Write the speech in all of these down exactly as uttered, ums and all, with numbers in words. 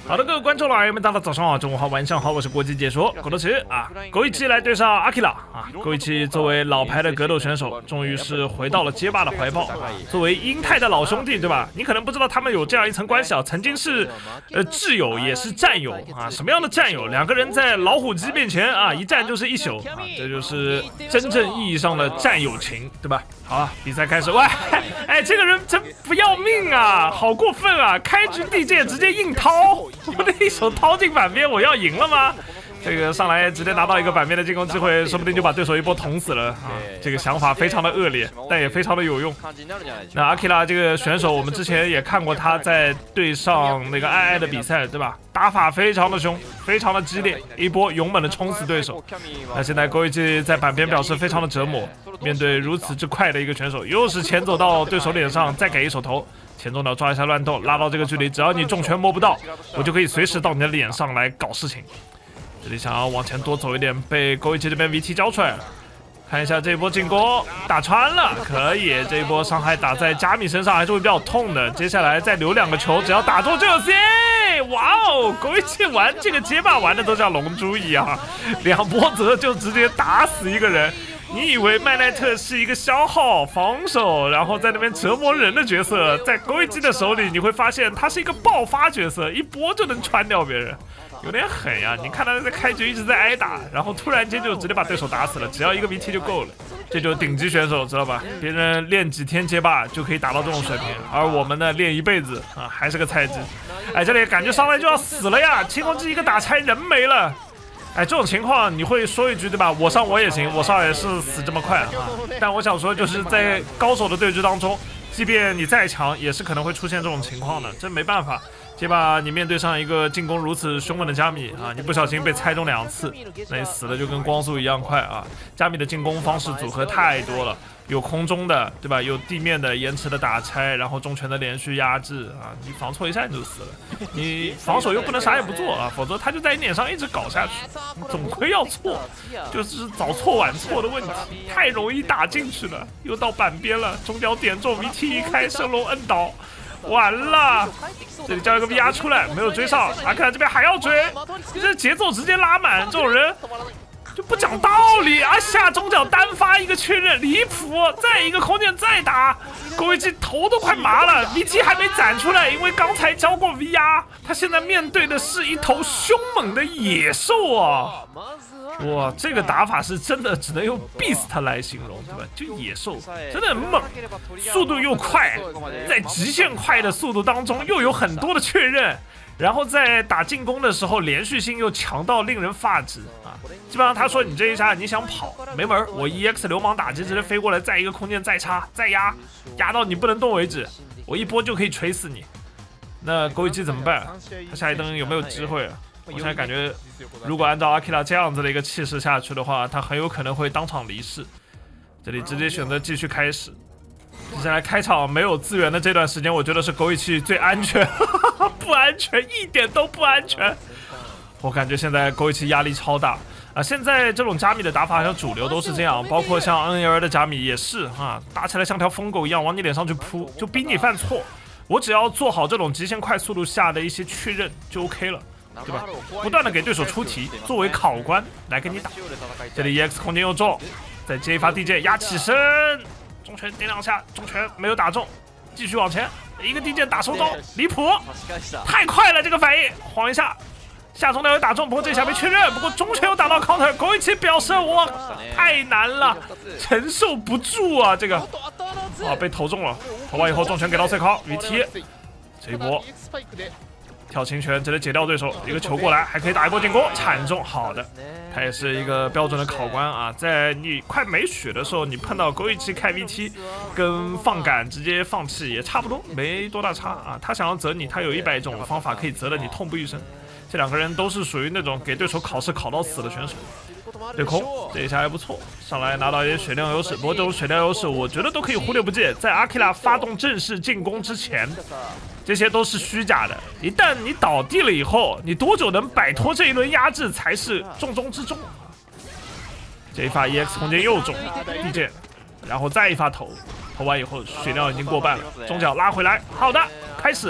好的，各位观众老爷们，大家早上好，中午好，晚上好，我是国际解说狗头奇啊。枸杞来对上阿基拉啊，枸杞作为老牌的格斗选手，终于是回到了街霸的怀抱。作为英泰的老兄弟，对吧？你可能不知道他们有这样一层关系啊，曾经是呃挚友，也是战友啊。什么样的战友？两个人在老虎机面前啊，一战就是一宿啊，这就是真正意义上的战友情，对吧？好啊，比赛开始。喂，哎，这个人真不要命啊，好过分啊！开局地界直接硬掏，我的一手掏进板边，我要赢了吗？这个上来直接拿到一个板边的进攻机会，说不定就把对手一波捅死了啊！这个想法非常的恶劣，但也非常的有用。那阿基拉这个选手，我们之前也看过他在对上那个爱爱的比赛，对吧？打法非常的凶，非常的激烈，一波勇猛的冲死对手。那现在枸杞在板边表示非常的折磨，面对如此之快的一个选手，又是前走到对手脸上，再给一手头。前中鸟抓一下乱动，拉到这个距离，只要你重拳摸不到，我就可以随时到你的脸上来搞事情。这里想要往前多走一点，被枸杞这边 V T 交出来了。看一下这一波进攻打穿了，可以，这一波伤害打在加米身上还是会比较痛的。接下来再留两个球，只要打中就有 C。哇哦，枸杞玩这个街霸玩的都像龙珠一样，两波折就直接打死一个人。你以为麦奈特是一个消耗防守，然后在那边折磨人的角色，在枸杞的手里你会发现他是一个爆发角色，一波就能穿掉别人，有点狠呀！你看他在开局一直在挨打，然后突然间就直接把对手打死了，只要一个 V T 就够了。这就是顶级选手，知道吧？别人练几天街霸就可以达到这种水平，而我们呢练一辈子啊，还是个菜鸡。哎，这里感觉上来就要死了呀！清空机一个打拆，人没了。哎，这种情况你会说一句对吧？我上我也行，我上也是死这么快啊！但我想说，就是在高手的对峙当中，即便你再强，也是可能会出现这种情况的，这没办法。街霸你面对上一个进攻如此凶猛的加米啊，你不小心被猜中两次，那你死的就跟光速一样快啊！加米的进攻方式组合太多了，有空中的对吧？有地面的延迟的打拆，然后中拳的连续压制啊！你防错一下你就死了，你防守又不能啥也不做啊，否则他就在你脸上一直搞下去，你总归要错，就是早错晚错的问题，太容易打进去了，又到板边了，中脚点中 V T 一开，升龙摁倒。完了，这里叫一个 V R 出来，没有追上，阿克兰这边还要追，这节奏直接拉满，这种人就不讲道理啊！下中脚单发一个确认，离谱，再一个空间再打，枸杞头都快麻了 ，V T 还没攒出来，因为刚才交过 V R， 他现在面对的是一头凶猛的野兽啊！哇，这个打法是真的只能用 beast 来形容，对吧？就野兽，真的很猛，速度又快，在极限快的速度当中又有很多的确认，然后在打进攻的时候连续性又强到令人发指啊！基本上他说你这一下你想跑没门，我 E X 流氓打击直接飞过来，再一个空间再插再压，压到你不能动为止，我一波就可以锤死你。那枸杞怎么办？他下一灯有没有机会啊？我现在感觉，如果按照阿基拉这样子的一个气势下去的话，他很有可能会当场离世。这里直接选择继续开始。接下来开场没有资源的这段时间，我觉得是枸杞最安全，不安全，一点都不安全。我感觉现在枸杞压力超大啊！现在这种加米的打法好像主流都是这样，包括像 N L 的加米也是啊，打起来像条疯狗一样往你脸上去扑，就逼你犯错。我只要做好这种极限快速度下的一些确认就 OK 了。对吧？不断的给对手出题，作为考官来跟你打。这里 E X 空间又中，再接一发 D J 压起身，中拳点两下，中拳没有打中，继续往前，一个 D J 打收招，离谱，太快了这个反应，晃一下，下中条有打中，不过这下没确认，不过中拳又打到 counter， 枸杞表示我太难了，承受不住啊这个，啊被投中了，投完以后中拳给到 C 考 V T， 这一波。跳轻拳直接解掉对手，一个球过来还可以打一波进攻，铲中，好的，他也是一个标准的考官啊，在你快没血的时候，你碰到枸杞开 V T， 跟放杆直接放弃也差不多，没多大差啊。他想要择你，他有一百种方法可以择的你痛不欲生。这两个人都是属于那种给对手考试考到死的选手。对空，这一下还不错，上来拿到一些血量优势，不过这种血量优势我觉得都可以忽略不计，在阿基拉发动正式进攻之前。这些都是虚假的，一旦你倒地了以后，你多久能摆脱这一轮压制才是重中之重。这一发 E X 空间又中 D J， 然后再一发投，投完以后血量已经过半了，中脚拉回来，好的，开始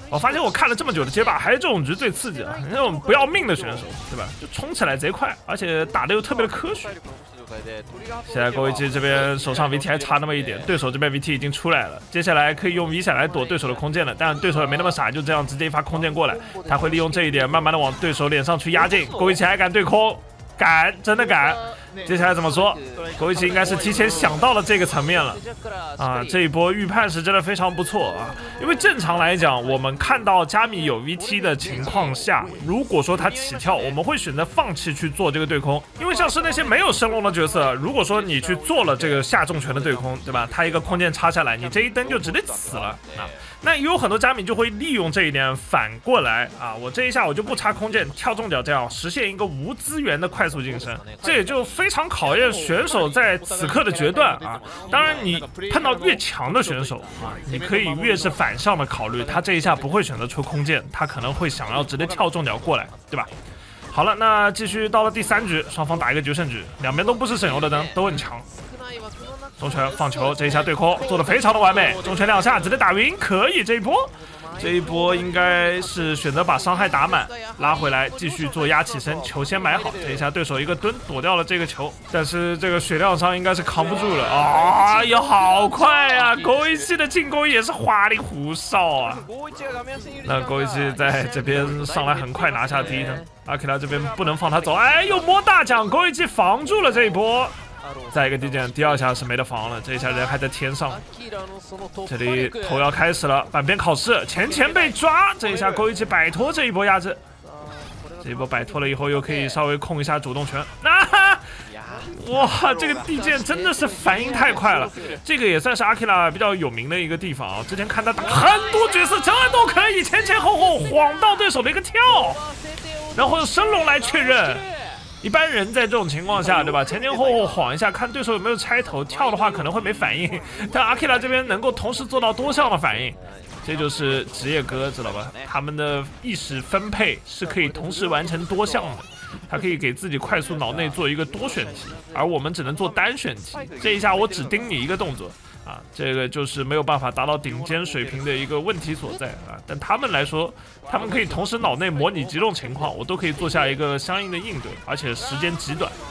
我发现我看了这么久的街霸，还是这种局最刺激啊！那种不要命的选手，对吧？就冲起来贼快，而且打的又特别的科学。现在勾一基这边手上 V T 还差那么一点，对手这边 V T 已经出来了，接下来可以用 V 闪来躲对手的空间了。但对手也没那么傻，就这样直接一发空间过来，他会利用这一点，慢慢的往对手脸上去压进。勾一基还敢对空，敢，真的敢。接下来怎么说？勾一基应该是提前想到了这个层面了啊！这一波预判是真的非常不错啊！因为正常来讲，我们看到加米有 V T 的情况下，如果说他起跳，我们会选择放弃去做这个对空，因为像是那些没有升龙的角色，如果说你去做了这个下重拳的对空，对吧？他一个空间插下来，你这一蹬就直接死了啊！那也有很多加米就会利用这一点反过来啊，我这一下我就不插空间，跳重脚这样实现一个无资源的快速晋升，这也就非常考验选手在此刻的决断啊。当然，你碰到越强的选手啊，你可以越是反向的考虑，他这一下不会选择出空间，他可能会想要直接跳重脚过来，对吧？好了，那继续到了第三局，双方打一个决胜局，两边都不是省油的灯，都很强。中拳放球，这一下对空做的非常的完美，中拳两下直接打晕，可以这一波。这一波应该是选择把伤害打满，拉回来继续做压起身，球先埋好。这一下对手一个蹲躲掉了这个球，但是这个血量伤应该是扛不住了啊！呀，好快啊！勾一基的进攻也是花里胡哨啊。那勾一基在这边上来很快拿下第一灯，阿基拉这边不能放他走，哎，又摸大奖，勾一基防住了这一波。再一个地键，第二下是没得防了，这一下人还在天上。这里头要开始了，板边考试，前前被抓，这一下勾一基摆脱这一波压制，这一波摆脱了以后，又可以稍微控一下主动权。啊！哇，这个地键真的是反应太快了，这个也算是阿基拉比较有名的一个地方啊。之前看他打很多角色，这都可以前前后后晃到对手的一个跳，然后用升龙来确认。一般人在这种情况下，对吧？前前后后晃一下，看对手有没有拆头，跳的话可能会没反应。但阿基拉这边能够同时做到多项的反应，这就是职业哥，知道吧？他们的意识分配是可以同时完成多项的，他可以给自己快速脑内做一个多选题，而我们只能做单选题。这一下我只盯你一个动作。啊，这个就是没有办法达到顶尖水平的一个问题所在啊！但他们来说，他们可以同时脑内模拟几种情况，我都可以做下一个相应的应对，而且时间极短。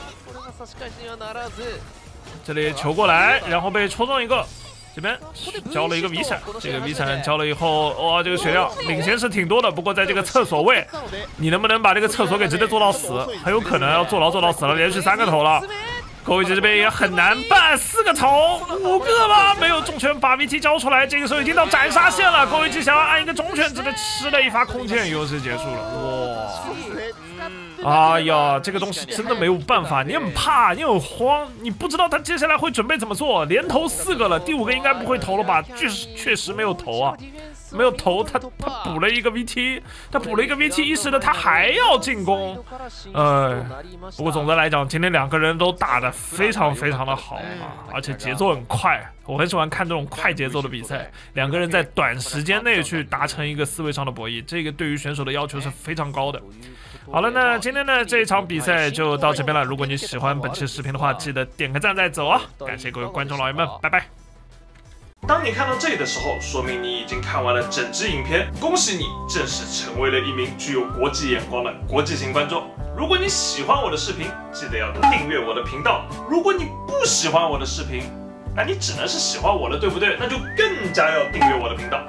这里球过来，然后被戳中一个，这边交了一个 V 闪，这个 V 闪交了以后，哇，这个血量领先是挺多的，不过在这个厕所位，你能不能把这个厕所给直接做到死？很有可能要坐牢做到死了，连续三个头了。勾一基这边也很难办，四个头，五个吧，没有重拳把 V T 交出来，这个时候已经到斩杀线了。勾一基想要按一个重拳，只能吃了一发空剑，游戏结束了。哇，哎呀，这个东西真的没有办法，你很怕，你很慌，你不知道他接下来会准备怎么做，连投四个了，第五个应该不会投了吧？确实确实没有投啊。没有投，他他补了一个 V T， 他补了一个 V T， 意识的他还要进攻，呃，不过总的来讲，今天两个人都打得非常非常的好啊，而且节奏很快，我很喜欢看这种快节奏的比赛，两个人在短时间内去达成一个思维上的博弈，这个对于选手的要求是非常高的。好了，那今天的这一场比赛就到这边了。如果你喜欢本期视频的话，记得点个赞再走啊！感谢各位观众老爷们，拜拜。当你看到这里的时候，说明你已经看完了整支影片，恭喜你正式成为了一名具有国际眼光的国际型观众。如果你喜欢我的视频，记得要订阅我的频道。如果你不喜欢我的视频，那你只能是喜欢我了，对不对？那就更加要订阅我的频道。